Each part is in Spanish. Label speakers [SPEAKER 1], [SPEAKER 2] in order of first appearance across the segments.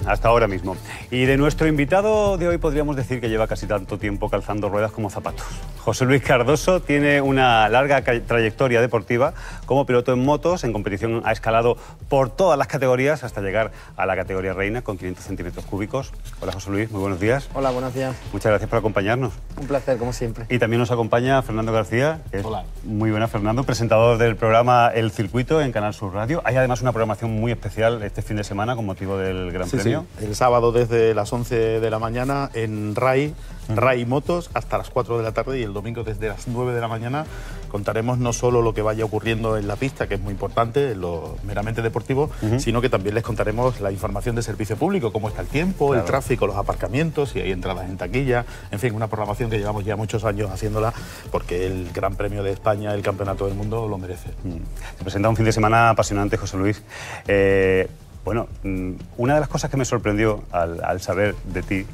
[SPEAKER 1] hasta ahora mismo. Y de nuestro invitado de hoy podríamos decir que lleva casi tanto tiempo calzando ruedas como zapatos. José Luis Cardoso tiene una larga trayectoria deportiva como piloto en motos. En competición ha escalado por todas las categorías hasta llegar a la categoría reina con 500 centímetros cúbicos. Hola José Luis, muy buenos días.
[SPEAKER 2] Hola, buenos días.
[SPEAKER 1] Muchas gracias por acompañarnos.
[SPEAKER 2] Un placer, como siempre.
[SPEAKER 1] Y también nos acompaña Fernando García.
[SPEAKER 3] Hola.
[SPEAKER 1] Muy buenas, Fernando, presentador del programa El Circuito en Canal Sur Radio. Hay además una programación muy especial este fin de semana con motivo del Gran Premio.
[SPEAKER 3] Sí. El sábado desde las 11 de la mañana en RAI Motos hasta las 4 de la tarde, y el domingo desde las 9 de la mañana contaremos no solo lo que vaya ocurriendo en la pista, que es muy importante, lo meramente deportivo, sino que también les contaremos la información de servicio público, cómo está el tiempo,
[SPEAKER 1] claro,
[SPEAKER 3] el tráfico, los aparcamientos, si hay entradas en taquilla, en fin, una programación que llevamos ya muchos años haciéndola porque el Gran Premio de España, el Campeonato del Mundo, lo merece.
[SPEAKER 1] Se presenta un fin de semana apasionante, José Luis. Bueno, una de las cosas que me sorprendió al saber de ti,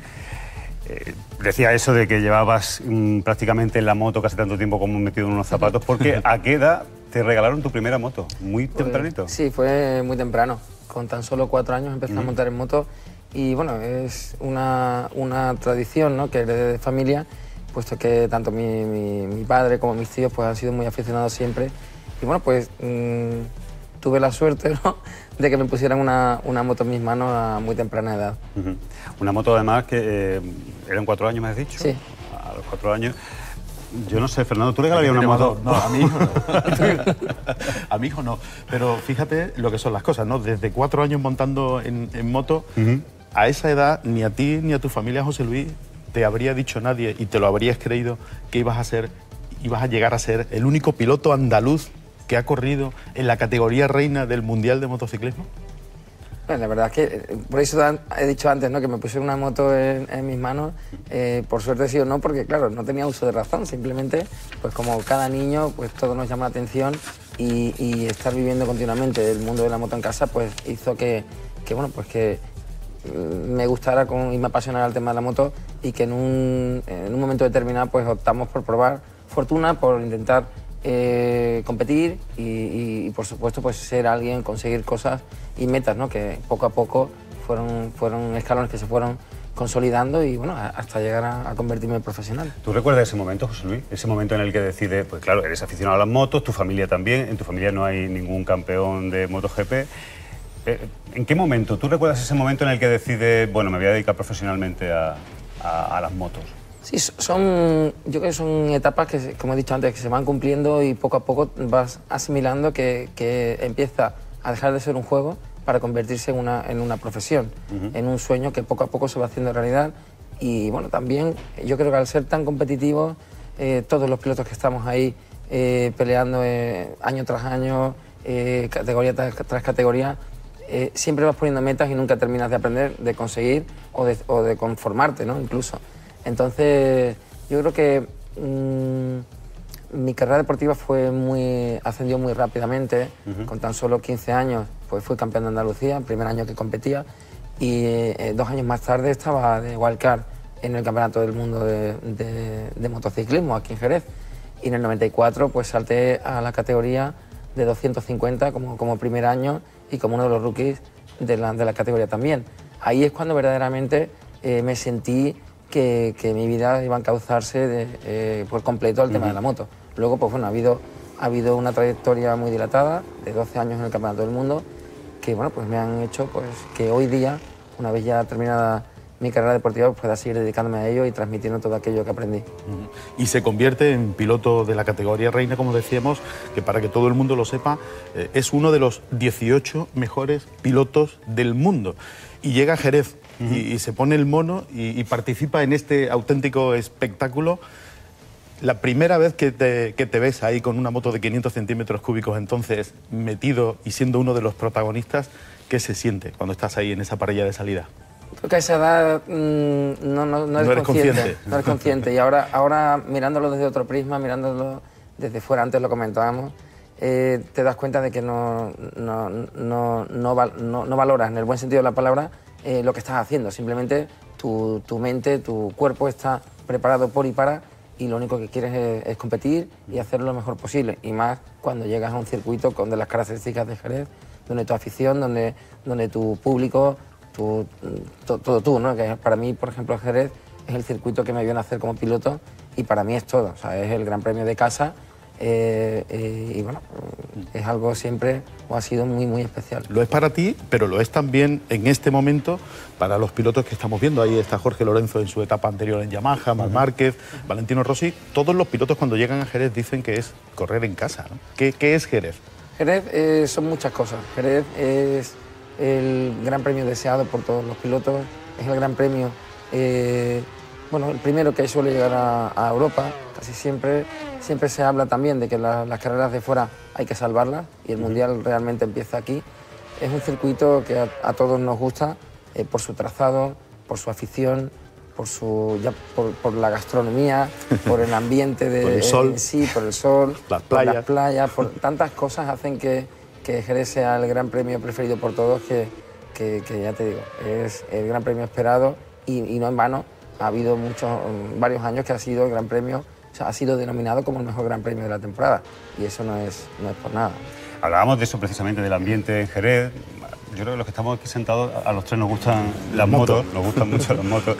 [SPEAKER 1] decía eso de que llevabas prácticamente en la moto casi tanto tiempo como metido en unos zapatos, porque ¿a qué edad te regalaron tu primera moto? ¿Muy tempranito?
[SPEAKER 2] Sí, fue muy temprano. Con tan solo 4 años empecé a montar en moto y bueno, es una tradición, ¿no?, que heredé de familia, puesto que tanto mi padre como mis tíos pues han sido muy aficionados siempre. Y bueno, pues tuve la suerte, ¿no?, de que me pusieran una moto en mis manos a muy temprana edad.
[SPEAKER 1] Una moto además que eran 4 años, me has dicho.
[SPEAKER 2] Sí.
[SPEAKER 1] A los 4 años. Yo no sé, Fernando, ¿tú regalarías una moto?
[SPEAKER 3] No, a mi hijo no. A mi hijo no. Pero fíjate lo que son las cosas, ¿no? Desde 4 años montando en moto, a esa edad ni a ti ni a tu familia, José Luis, te habría dicho nadie y te lo habrías creído que ibas a llegar a ser el único piloto andaluz que ha corrido en la categoría reina del Mundial de Motociclismo.
[SPEAKER 2] Pues la verdad es que, por eso he dicho antes, ¿no?, que me pusieron una moto en mis manos, por suerte sí o no, porque claro, no tenía uso de razón, simplemente, pues como cada niño, pues todo nos llama la atención y estar viviendo continuamente el mundo de la moto en casa, pues hizo que bueno, pues que me gustara y me apasionara el tema de la moto, y que en un momento determinado pues optamos por probar fortuna, por intentar competir y por supuesto pues ser alguien, conseguir cosas y metas, ¿no?, que poco a poco fueron escalones que se fueron consolidando y bueno, hasta llegar a convertirme en profesional.
[SPEAKER 1] ¿Tú recuerdas ese momento, José Luis? Ese momento en el que decides, pues claro, eres aficionado a las motos, tu familia también, en tu familia no hay ningún campeón de MotoGP. ¿En qué momento? ¿Tú recuerdas ese momento en el que decides, bueno, me voy a dedicar profesionalmente a las motos?
[SPEAKER 2] Sí, yo creo que son etapas que, como he dicho antes, que se van cumpliendo y poco a poco vas asimilando que empieza a dejar de ser un juego para convertirse en una profesión, en un sueño que poco a poco se va haciendo realidad. Y bueno, también yo creo que al ser tan competitivos, todos los pilotos que estamos ahí peleando año tras año, categoría tras categoría, siempre vas poniendo metas y nunca terminas de aprender, de conseguir o de conformarte, ¿no?, incluso. Entonces, yo creo que mi carrera deportiva ascendió muy rápidamente. Con tan solo 15 años pues fui campeón de Andalucía, el primer año que competía, y 2 años más tarde estaba de wildcard en el Campeonato del Mundo de Motociclismo aquí en Jerez. Y en el 94 pues salté a la categoría de 250 como primer año y como uno de los rookies de la categoría también. Ahí es cuando verdaderamente me sentí que mi vida iba a encauzarse por completo al tema de la moto. Luego, pues bueno, ha habido una trayectoria muy dilatada de 12 años en el Campeonato del Mundo que, bueno, pues me han hecho pues que hoy día, una vez ya terminada mi carrera deportiva, pueda seguir dedicándome a ello y transmitiendo todo aquello que aprendí.
[SPEAKER 3] Y se convierte en piloto de la categoría reina, como decíamos, que para que todo el mundo lo sepa, es uno de los 18 mejores pilotos del mundo. Y llega a Jerez y se pone el mono y participa en este auténtico espectáculo. La primera vez que te ves ahí con una moto de 500 centímetros cúbicos, entonces metido y siendo uno de los protagonistas, ¿qué se siente cuando estás ahí en esa parrilla de salida?
[SPEAKER 2] Creo que a esa edad no eres consciente. No eres consciente. Y ahora mirándolo desde otro prisma, mirándolo desde fuera, antes lo comentábamos, te das cuenta de que no valoras, en el buen sentido de la palabra, lo que estás haciendo. Simplemente tu mente, tu cuerpo está preparado por y para, y lo único que quieres es competir y hacerlo lo mejor posible. Y más cuando llegas a un circuito con de las características de Jerez, donde tu afición, donde tu público todo tú, ¿no? Que para mí, por ejemplo, Jerez es el circuito que me vio nacer como piloto y para mí es todo, o sea, es el Gran Premio de casa y bueno, es algo siempre, o ha sido muy especial.
[SPEAKER 3] Lo es para ti, pero lo es también en este momento para los pilotos que estamos viendo. Ahí está Jorge Lorenzo en su etapa anterior en Yamaha, Marc Márquez, Valentino Rossi. Todos los pilotos cuando llegan a Jerez dicen que es correr en casa, ¿no? ¿Qué es Jerez?
[SPEAKER 2] Jerez son muchas cosas. Jerez es el gran premio deseado por todos los pilotos, es el gran premio, bueno, el primero que suele llegar a Europa, casi siempre se habla también de que las carreras de fuera hay que salvarlas y el Mundial realmente empieza aquí. Es un circuito que a todos nos gusta por su trazado, por su afición, por la gastronomía, por el ambiente
[SPEAKER 3] por el sol.
[SPEAKER 2] Sí, por el sol,
[SPEAKER 3] las
[SPEAKER 2] por las playas, por tantas cosas hacen que Jerez sea el gran premio preferido por todos, que ya te digo, es el gran premio esperado y no en vano. Ha habido varios años que ha sido el gran premio, o sea, ha sido denominado como el mejor gran premio de la temporada y eso no es por nada.
[SPEAKER 1] Hablábamos de eso precisamente, del ambiente en Jerez. Yo creo que los que estamos aquí sentados, a los tres nos gustan las motos, nos gustan mucho las motos.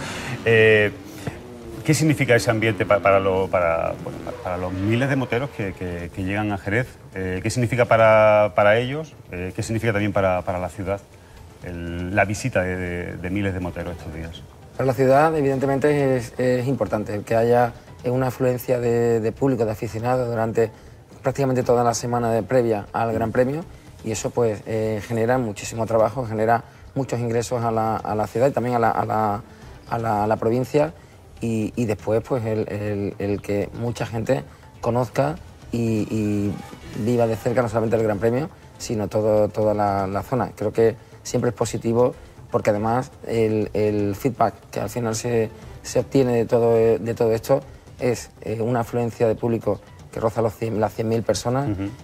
[SPEAKER 1] ¿Qué significa ese ambiente para los miles de moteros que llegan a Jerez? ¿Qué significa para ellos? ¿Qué significa también para la ciudad la visita de miles de moteros estos días?
[SPEAKER 2] Para la ciudad, evidentemente, es importante el que haya una afluencia de público, de aficionados durante prácticamente toda la semana previa al Gran Premio y eso pues genera muchísimo trabajo, genera muchos ingresos a la ciudad y también a la provincia y después pues el que mucha gente conozca y viva de cerca no solamente el Gran Premio, sino toda la zona. Creo que siempre es positivo porque además el feedback que al final se obtiene de todo esto es una afluencia de público que roza las 100.000 personas,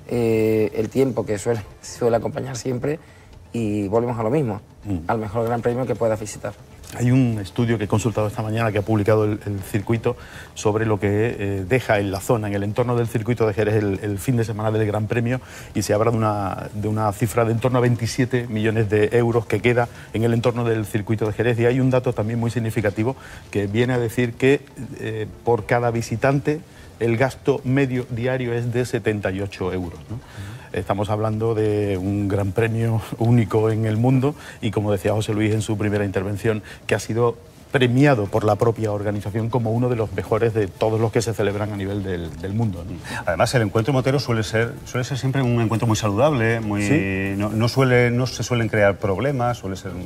[SPEAKER 2] el tiempo que suele acompañar siempre y volvemos a lo mismo, al mejor Gran Premio que puedas visitar.
[SPEAKER 3] Hay un estudio que he consultado esta mañana que ha publicado el circuito sobre lo que deja en la zona, en el entorno del circuito de Jerez el fin de semana del Gran Premio y se habla de una cifra de en torno a 27 millones de euros que queda en el entorno del circuito de Jerez y hay un dato también muy significativo que viene a decir que por cada visitante el gasto medio diario es de 78 euros, ¿no? Estamos hablando de un gran premio único en el mundo y, como decía José Luis en su primera intervención, que ha sido premiado por la propia organización como uno de los mejores de todos los que se celebran a nivel del mundo, ¿no?
[SPEAKER 1] Además, el encuentro motero suele ser siempre un encuentro muy saludable, ¿Sí? no se suelen crear problemas, suele ser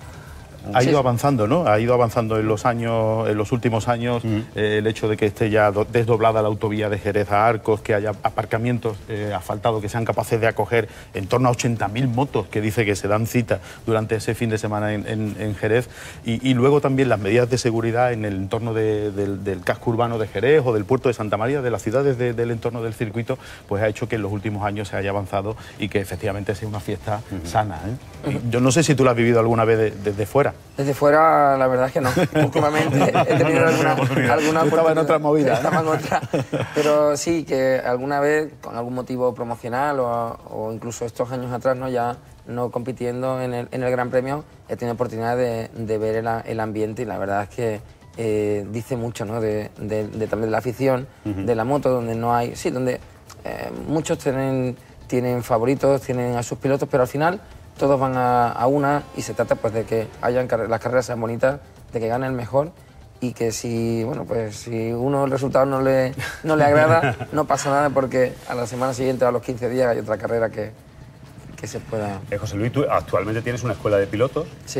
[SPEAKER 3] ha ido avanzando, ¿no? Ha ido avanzando en los últimos años, el hecho de que esté ya desdoblada la autovía de Jerez a Arcos, que haya aparcamientos asfaltados que sean capaces de acoger en torno a 80.000 motos, que dice que se dan cita durante ese fin de semana en Jerez, y luego también las medidas de seguridad en el entorno del casco urbano de Jerez o del puerto de Santa María, de las ciudades del entorno del circuito, pues ha hecho que en los últimos años se haya avanzado y que efectivamente sea una fiesta sana, ¿eh? Yo no sé si tú la has vivido alguna vez desde fuera.
[SPEAKER 2] Desde fuera, la verdad es que no. Últimamente he tenido alguna oportunidad.
[SPEAKER 3] Estaba en otra movida.
[SPEAKER 2] Estaba en otra. Pero sí, que alguna vez, con algún motivo promocional o incluso estos años atrás, ¿no? Ya no compitiendo en el Gran Premio, he tenido oportunidad de ver el ambiente y la verdad es que dice mucho, ¿no? También de la afición, de la moto, donde no hay... Sí, donde muchos tienen favoritos, tienen a sus pilotos, pero al final todos van a una y se trata pues de que las carreras sean bonitas, de que gane el mejor y que si uno el resultado no le agrada, no pasa nada porque a la semana siguiente o a los 15 días hay otra carrera que se pueda...
[SPEAKER 1] José Luis, tú actualmente tienes una escuela de pilotos.
[SPEAKER 2] Sí.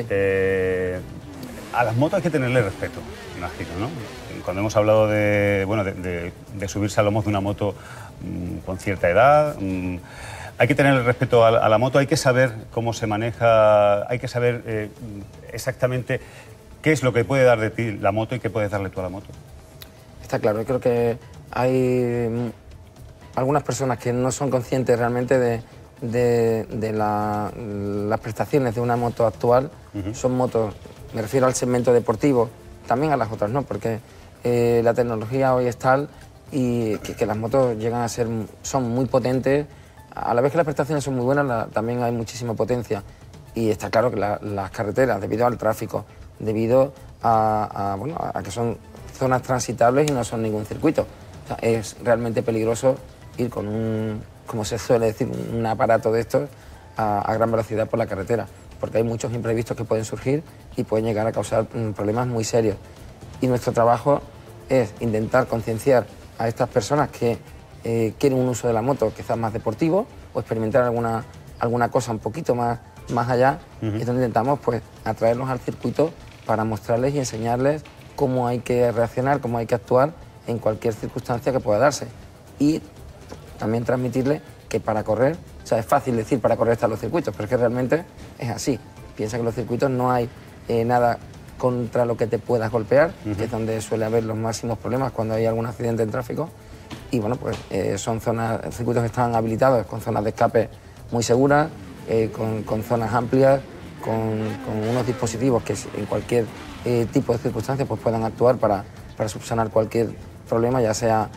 [SPEAKER 1] A las motos hay que tenerle respeto, imagino, ¿no? Cuando hemos hablado de subirse a lomos de una moto con cierta edad... Hay que tener el respeto a la moto, hay que saber cómo se maneja, hay que saber exactamente qué es lo que puede dar de ti la moto y qué puedes darle tú a la moto.
[SPEAKER 2] Está claro, yo creo que hay algunas personas que no son conscientes realmente de las prestaciones de una moto actual. Son motos, me refiero al segmento deportivo, también a las otras, ¿no? Porque la tecnología hoy es tal y que las motos llegan a son muy potentes. A la vez que las prestaciones son muy buenas, también hay muchísima potencia Y está claro que las carreteras, debido al tráfico, debido a que son zonas transitables y no son ningún circuito, o sea, es realmente peligroso ir con un, como se suele decir, un aparato de estos a gran velocidad por la carretera, porque hay muchos imprevistos que pueden surgir y pueden llegar a causar problemas muy serios. Y nuestro trabajo es intentar concienciar a estas personas que quieren un uso de la moto quizás más deportivo o experimentar alguna cosa un poquito más allá, es donde intentamos pues atraerlos al circuito para mostrarles y enseñarles cómo hay que reaccionar, cómo hay que actuar en cualquier circunstancia que pueda darse. Y también transmitirles que para correr, o sea, es fácil decir para correr están los circuitos, pero es que realmente es así. Piensa que en los circuitos no hay nada contra lo que te puedas golpear, que es donde suele haber los máximos problemas cuando hay algún accidente en tráfico. Y bueno, pues son circuitos que están habilitados con zonas de escape muy seguras, con zonas amplias, con unos dispositivos que en cualquier tipo de circunstancia pues puedan actuar para subsanar cualquier problema, ya sea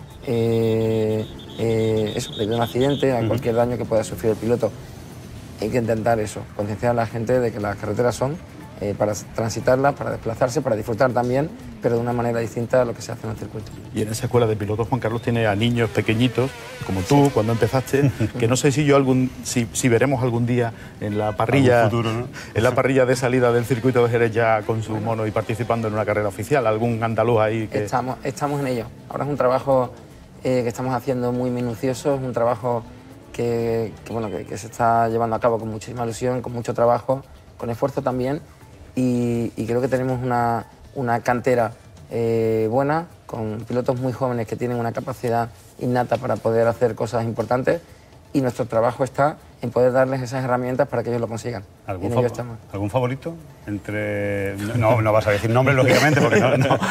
[SPEAKER 2] debido a un accidente, a cualquier daño que pueda sufrir el piloto. Hay que intentar eso, concienciar a la gente de que las carreteras son para transitarlas, para desplazarse, para disfrutar también, pero de una manera distinta a lo que se hace en el circuito.
[SPEAKER 3] Y en esa escuela de pilotos, Juan Carlos, tiene a niños pequeñitos, como tú, cuando empezaste, que no sé si veremos algún día en la parrilla,
[SPEAKER 1] futuro, ¿no?
[SPEAKER 3] En la parrilla de salida del circuito de Jerez ya con su mono y participando en una carrera oficial, algún andaluz ahí que...
[SPEAKER 2] Estamos en ello. Ahora es un trabajo que estamos haciendo muy minucioso, es un trabajo que se está llevando a cabo con muchísima ilusión, con mucho trabajo, con esfuerzo también, y creo que tenemos una cantera buena, con pilotos muy jóvenes que tienen una capacidad innata para poder hacer cosas importantes, y nuestro trabajo está en poder darles esas herramientas para que ellos lo consigan.
[SPEAKER 1] ¿Algún favorito? No vas a decir nombres, lógicamente, porque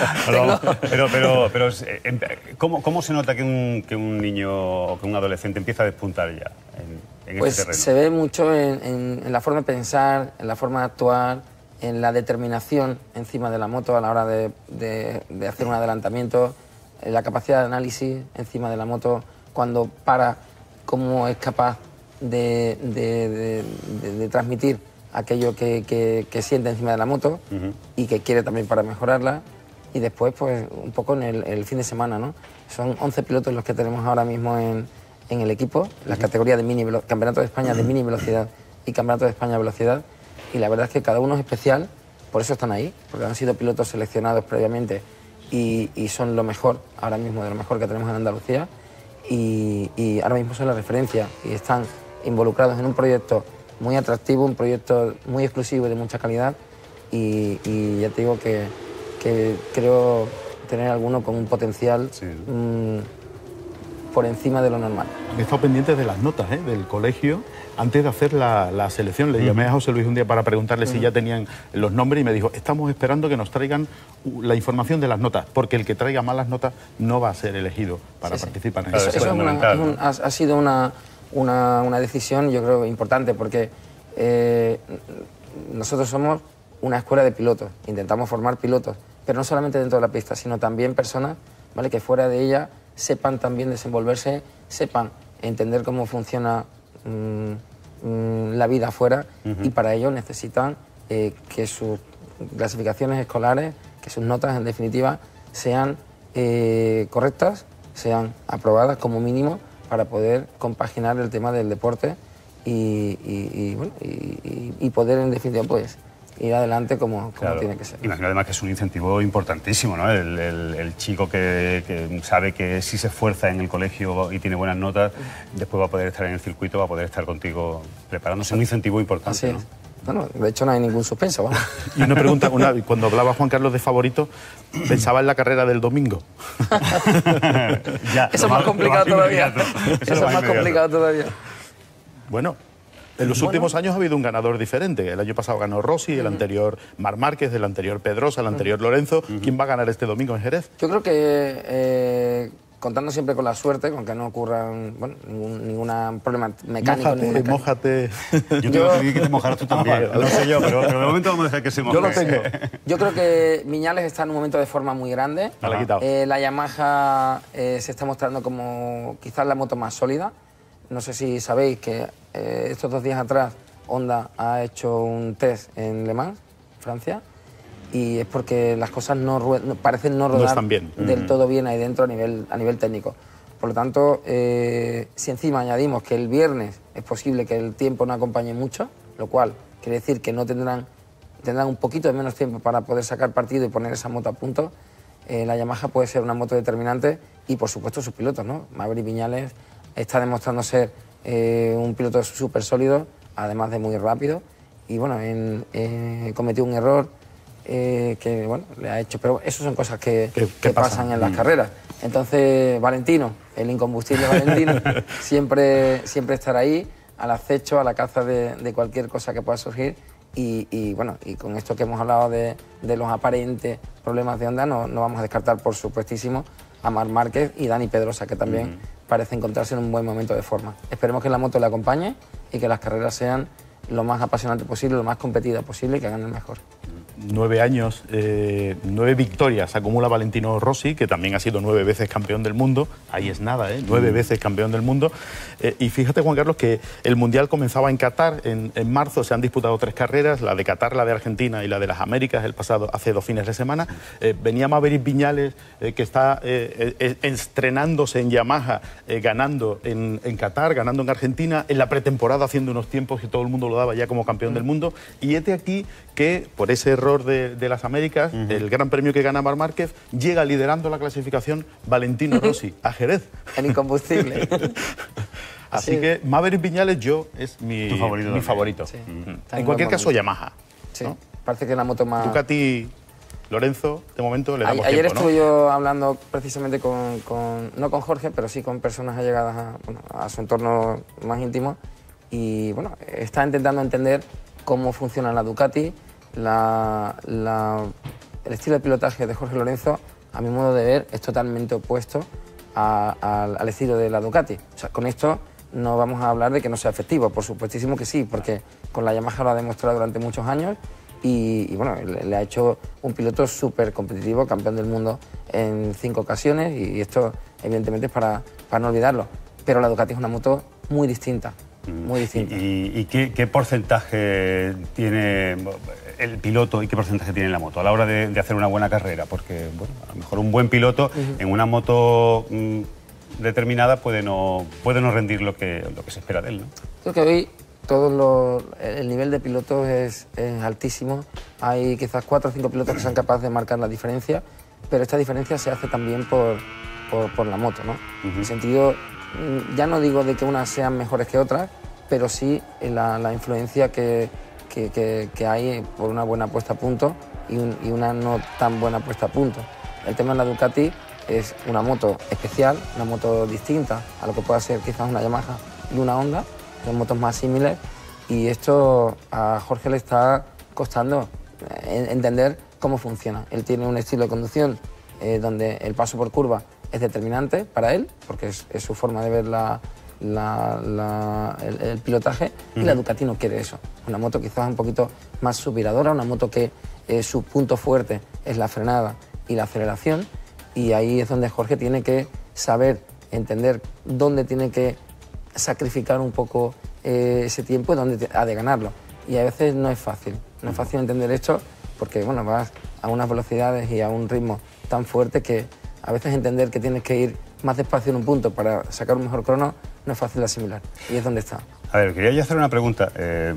[SPEAKER 1] pero ¿cómo se nota que un niño o que un adolescente empieza a despuntar ya en
[SPEAKER 2] pues
[SPEAKER 1] este terreno?
[SPEAKER 2] Se ve mucho en la forma de pensar, en la forma de actuar, en la determinación encima de la moto a la hora de hacer un adelantamiento, en la capacidad de análisis encima de la moto, cuando para, cómo es capaz de transmitir aquello que siente encima de la moto y que quiere también para mejorarla. Y después, pues, un poco en el fin de semana, ¿no? Son 11 pilotos los que tenemos ahora mismo en el equipo, las categorías de Campeonato de España de mini velocidad y Campeonato de España de velocidad. Y la verdad es que cada uno es especial, por eso están ahí, porque han sido pilotos seleccionados previamente y son lo mejor, ahora mismo, de lo mejor que tenemos en Andalucía. Y ahora mismo son la referencia y están involucrados en un proyecto muy atractivo, un proyecto muy exclusivo y de mucha calidad, y ya te digo que creo tener alguno con un potencial por encima de lo normal.
[SPEAKER 3] He estado pendiente de las notas del colegio antes de hacer la selección. Le llamé a José Luis un día para preguntarle si ya tenían los nombres y me dijo, estamos esperando que nos traigan la información de las notas, porque el que traiga malas notas no va a ser elegido para participar en eso.
[SPEAKER 2] Eso ha sido una decisión, yo creo, importante, porque nosotros somos una escuela de pilotos, intentamos formar pilotos, pero no solamente dentro de la pista, sino también personas, ¿vale?, que fuera de ella sepan también desenvolverse, sepan entender cómo funciona la vida afuera, y para ello necesitan que sus clasificaciones escolares, que sus notas en definitiva sean correctas, sean aprobadas como mínimo, para poder compaginar el tema del deporte y poder en definitiva pues ir adelante como tiene que ser.
[SPEAKER 1] Imagino además que es un incentivo importantísimo, ¿no? El chico que sabe que si se esfuerza en el colegio y tiene buenas notas, después va a poder estar en el circuito, va a poder estar contigo preparándose. Un incentivo importante.
[SPEAKER 2] Así es.
[SPEAKER 1] ¿No?
[SPEAKER 2] Bueno, de hecho no hay ningún suspenso, vamos.
[SPEAKER 3] Y una pregunta, cuando hablaba Juan Carlos de favorito, pensaba en la carrera del domingo.
[SPEAKER 2] Eso es más complicado todavía. Eso es más complicado todavía.
[SPEAKER 3] Bueno, en los últimos años ha habido un ganador diferente. El año pasado ganó Rossi, el anterior Marc Márquez, el anterior Pedrosa, el anterior Lorenzo. ¿Quién va a ganar este domingo en Jerez?
[SPEAKER 2] Yo creo que contando siempre con la suerte, con que no ocurra ningún problema mecánico.
[SPEAKER 3] Mójate.
[SPEAKER 1] Yo te pedí que te mojaras tú también. No sé yo, pero de momento vamos a dejar que se moje.
[SPEAKER 3] Yo lo tengo.
[SPEAKER 2] Yo creo que Viñales está en un momento de forma muy grande. La Yamaha se está mostrando como quizás la moto más sólida. No sé si sabéis que estos 2 días atrás Honda ha hecho un test en Le Mans, Francia, y es porque las cosas parecen no rodar
[SPEAKER 3] están bien.
[SPEAKER 2] del todo bien ahí dentro a nivel técnico. Por lo tanto, si encima añadimos que el viernes es posible que el tiempo no acompañe mucho, lo cual quiere decir que no tendrán un poquito de menos tiempo para poder sacar partido y poner esa moto a punto, la Yamaha puede ser una moto determinante y, por supuesto, sus pilotos, ¿no? Maverick Viñales está demostrando ser un piloto súper sólido, además de muy rápido, y bueno, cometió un error que bueno, le ha hecho, pero eso son cosas que pasan en las carreras. Entonces, Valentino, el incombustible Valentino, siempre estará ahí, al acecho, a la caza de cualquier cosa que pueda surgir. Y bueno, y con esto que hemos hablado de los aparentes problemas de Honda, no vamos a descartar, por supuestísimo, a Marc Márquez y Dani Pedrosa, que también parece encontrarse en un buen momento de forma. Esperemos que la moto le acompañe y que las carreras sean lo más apasionante posible, lo más competidas posible y que ganen mejor.
[SPEAKER 3] 9 años, 9 victorias acumula Valentino Rossi, que también ha sido 9 veces campeón del mundo. Ahí es nada, 9 veces campeón del mundo. Y fíjate, Juan Carlos, que el Mundial comenzaba en Qatar en marzo. Se han disputado 3 carreras, la de Qatar, la de Argentina y la de las Américas, hace 2 fines de semana. Venía Maverick Viñales, que está estrenándose en Yamaha, ganando en Qatar, ganando en Argentina, en la pretemporada haciendo unos tiempos que todo el mundo lo daba ya como campeón del mundo. Y este aquí que, por ese error de las Américas, el gran premio que gana Marc Márquez, llega liderando la clasificación Valentino Rossi a Jerez.
[SPEAKER 2] El incombustible.
[SPEAKER 3] Así que Maverick Viñales es mi favorito.
[SPEAKER 2] Sí.
[SPEAKER 3] En cualquier caso, Yamaha.
[SPEAKER 2] Sí.
[SPEAKER 3] ¿No?
[SPEAKER 2] Parece que es la moto más...
[SPEAKER 3] Ducati, Lorenzo, de momento le damos
[SPEAKER 2] Ayer
[SPEAKER 3] tiempo,
[SPEAKER 2] estuve yo hablando precisamente no con Jorge, pero sí con personas allegadas a su entorno más íntimo, y bueno, está intentando entender cómo funciona la Ducati. El estilo de pilotaje de Jorge Lorenzo, a mi modo de ver, es totalmente opuesto al estilo de la Ducati. O sea, con esto no vamos a hablar de que no sea efectivo, por supuestísimo que sí, porque con la Yamaha lo ha demostrado durante muchos años y bueno, le ha hecho un piloto súper competitivo, campeón del mundo en 5 ocasiones, y esto evidentemente es para no olvidarlo. Pero la Ducati es una moto muy distinta. Muy distinta.
[SPEAKER 1] ¿Y qué porcentaje tiene el piloto y qué porcentaje tiene la moto a la hora de hacer una buena carrera? Porque bueno, a lo mejor un buen piloto en una moto determinada puede no rendir lo que se espera de él, ¿no?
[SPEAKER 2] Creo que hoy el nivel de pilotos es altísimo. Hay quizás 4 o 5 pilotos que sean capaces de marcar la diferencia, pero esta diferencia se hace también por la moto, ¿no? En el sentido, ya no digo de que unas sean mejores que otras, pero sí la influencia que hay por una buena puesta a punto y una no tan buena puesta a punto. El tema de la Ducati es una moto especial, una moto distinta a lo que pueda ser quizás una Yamaha y una Honda, son motos más similares, y esto a Jorge le está costando entender cómo funciona. Él tiene un estilo de conducción donde el paso por curva es determinante para él, porque es su forma de ver el pilotaje, y la Ducati no quiere eso. Una moto quizás un poquito más suspiradora, una moto que su punto fuerte es la frenada y la aceleración, y ahí es donde Jorge tiene que saber entender dónde tiene que sacrificar un poco ese tiempo y dónde ha de ganarlo. Y a veces no es fácil entender esto, porque bueno, vas a unas velocidades y a un ritmo tan fuerte que a veces entender que tienes que ir más despacio en un punto para sacar un mejor crono no es fácil de asimilar, y es donde está.
[SPEAKER 1] A ver, quería yo hacer una pregunta,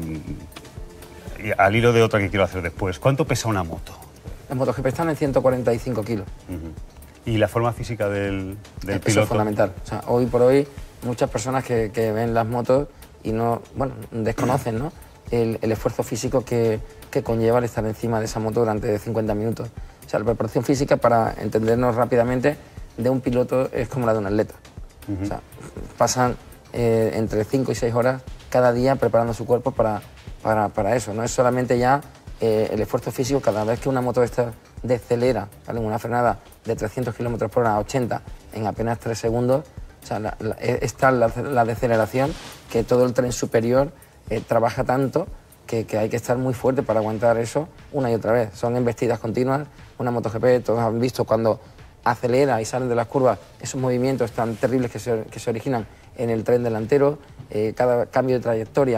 [SPEAKER 1] al hilo de otra que quiero hacer después. ¿Cuánto pesa una moto?
[SPEAKER 2] Las MotoGP están en 145 kilos.
[SPEAKER 1] ¿Y la forma física del piloto?
[SPEAKER 2] Eso es fundamental. O sea, hoy por hoy, muchas personas que ven las motos y desconocen, ¿no?, el esfuerzo físico que conlleva el estar encima de esa moto durante 50 minutos. O sea, la preparación física, para entendernos rápidamente, de un piloto es como la de un atleta. O sea, pasan entre 5 y 6 horas cada día preparando su cuerpo para eso. No es solamente ya el esfuerzo físico. Cada vez que una moto esta decelera, ¿vale?, en una frenada de 300 km por hora a 80 en apenas 3 segundos, o sea, está la deceleración, que todo el tren superior trabaja tanto que hay que estar muy fuerte para aguantar eso una y otra vez. Son embestidas continuas. Una MotoGP, todos han visto cuando acelera y salen de las curvas, esos movimientos tan terribles que se originan en el tren delantero. Cada cambio de trayectoria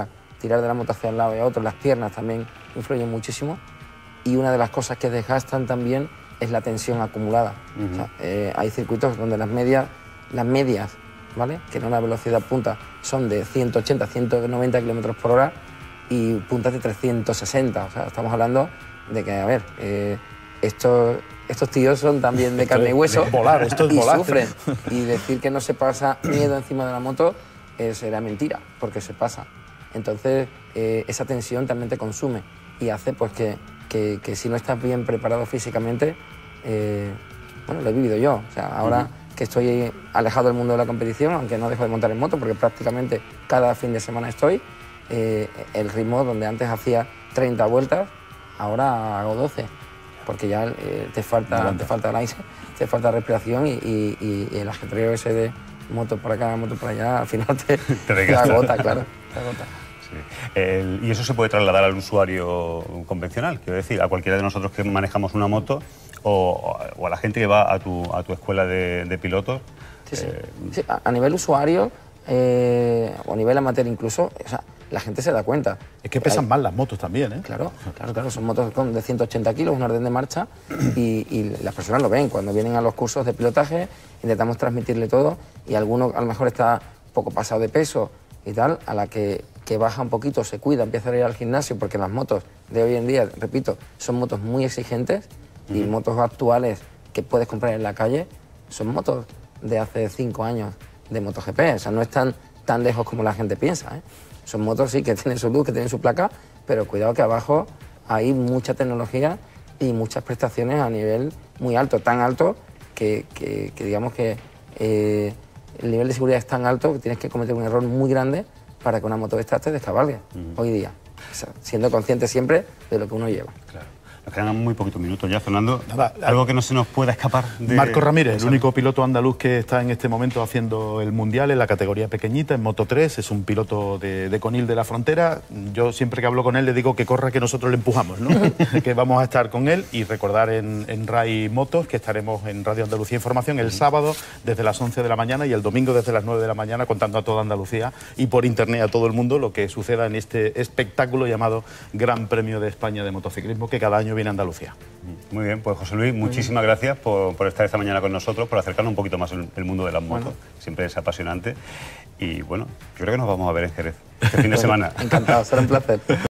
[SPEAKER 2] tirar de la moto hacia un lado y a otro, las piernas también influyen muchísimo. Y una de las cosas que desgastan también es la tensión acumulada. O sea, hay circuitos donde las medias, ¿vale?, que no la velocidad punta, son de 180, 190 kilómetros por hora y puntas de 360. O sea, estamos hablando de que, a ver, estos tíos son también de carne y hueso y sufren. Y decir que no se pasa miedo encima de la moto será mentira, porque se pasa. Entonces, esa tensión también te consume y hace pues que si no estás bien preparado físicamente, bueno, lo he vivido yo. O sea, ahora que estoy alejado del mundo de la competición, aunque no dejo de montar en moto, porque prácticamente cada fin de semana estoy, el ritmo donde antes hacía 30 vueltas, ahora hago 12, porque ya te falta el aire, te falta respiración y el ajetreo ese de moto por acá, moto por allá, al final te agota, claro, te agota.
[SPEAKER 1] Sí. Y eso se puede trasladar al usuario convencional, quiero decir, a cualquiera de nosotros que manejamos una moto o a la gente que va a tu escuela de pilotos.
[SPEAKER 2] Sí, sí. Sí, a nivel usuario o a nivel amateur incluso, o sea, la gente se da cuenta.
[SPEAKER 3] Es que pesan más las motos también, ¿eh?
[SPEAKER 2] Claro, son motos de 180 kilos, un orden de marcha, y las personas lo ven. Cuando vienen a los cursos de pilotaje, intentamos transmitirle todo, y alguno a lo mejor está poco pasado de peso y tal, a la que baja un poquito, se cuida, empieza a ir al gimnasio, porque las motos de hoy en día, repito, son motos muy exigentes, y motos actuales que puedes comprar en la calle son motos de hace 5 años de MotoGP, o sea, no están tan lejos como la gente piensa, ¿eh? Son motos, sí, que tienen su luz, que tienen su placa, pero cuidado que abajo hay mucha tecnología y muchas prestaciones a nivel muy alto, tan alto que digamos que el nivel de seguridad es tan alto que tienes que cometer un error muy grande para que una moto de estas te descabalgue hoy día, o sea, siendo consciente siempre de lo que uno lleva.
[SPEAKER 1] Claro. Nos quedan muy poquitos minutos ya, Fernando. Nada, algo que no se nos pueda escapar de...
[SPEAKER 3] Marcos Ramírez, el único piloto andaluz que está en este momento haciendo el Mundial en la categoría pequeñita, en Moto3, es un piloto de Conil de la Frontera. Yo siempre que hablo con él le digo que corra, que nosotros le empujamos, ¿no? Que vamos a estar con él, y recordar en RAI Motos que estaremos en Radio Andalucía Información el sábado desde las 11 de la mañana y el domingo desde las 9 de la mañana, contando a toda Andalucía y por internet a todo el mundo lo que suceda en este espectáculo llamado Gran Premio de España de Motociclismo, que cada año viene a Andalucía.
[SPEAKER 1] Muy bien, pues José Luis, muchísimas gracias por estar esta mañana con nosotros, por acercarnos un poquito más el mundo de las motos. Siempre es apasionante. Y bueno, yo creo que nos vamos a ver en Jerez este fin de semana.
[SPEAKER 2] Encantado, será un placer.